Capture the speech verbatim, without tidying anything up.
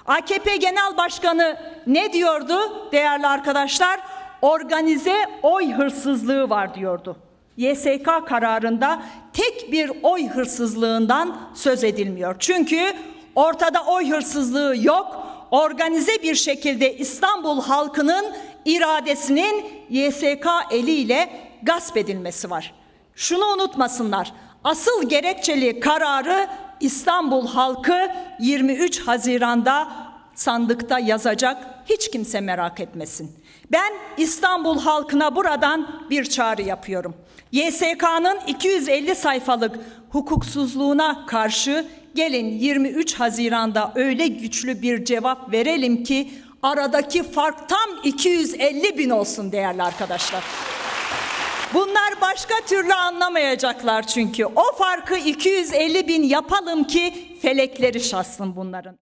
A K P Genel Başkanı ne diyordu değerli arkadaşlar? Organize oy hırsızlığı var diyordu. Y S K kararında tek bir oy hırsızlığından söz edilmiyor. Çünkü ortada oy hırsızlığı yok. Organize bir şekilde İstanbul halkının iradesinin Y S K eliyle gasp edilmesi var. Şunu unutmasınlar. Asıl gerekçeli kararı İstanbul halkı yirmi üç Haziran'da sandıkta yazacak. Hiç kimse merak etmesin. Ben İstanbul halkına buradan bir çağrı yapıyorum. Y S K'nın iki yüz elli sayfalık hukuksuzluğuna karşı gelin yirmi üç Haziran'da öyle güçlü bir cevap verelim ki aradaki fark tam iki yüz elli bin olsun değerli arkadaşlar. Bunlar başka türlü anlamayacaklar çünkü. O farkı iki yüz elli bin yapalım ki felekleri şaşsın bunların.